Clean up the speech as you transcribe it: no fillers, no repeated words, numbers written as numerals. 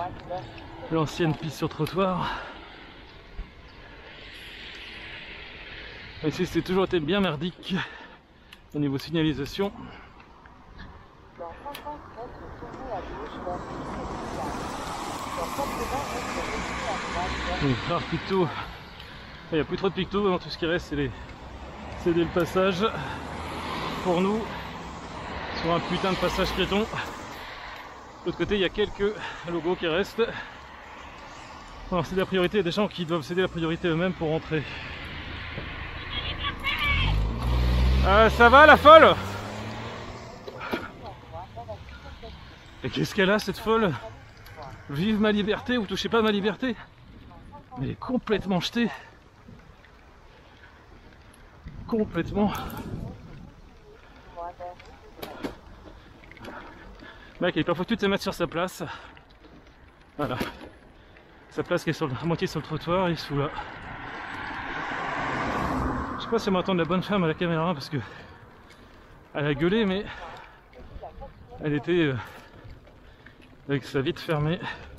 l'ancienne piste sur trottoir. Ici c'est toujours été bien merdique au niveau signalisation. Donc, rares pictos. Il n'y a plus trop de pictos, tout ce qui reste c'est le passage pour nous sur un putain de passage piéton. De l'autre côté il y a quelques logos qui restent. Alors c'est la priorité, il y a des gens qui doivent céder la priorité eux-mêmes pour rentrer. Ça va la folle? Et qu'est-ce qu'elle a cette folle? Vive ma liberté ou touchez pas ma liberté? Elle est complètement jetée. Complètement. Mec, il faut que tu te mettes sur sa place. Voilà. Sa place qui est à moitié sur le trottoir, il est sous là. Je sais pas si on m'entend de la bonne femme à la caméra parce que elle a gueulé, mais elle était avec sa vitre fermée.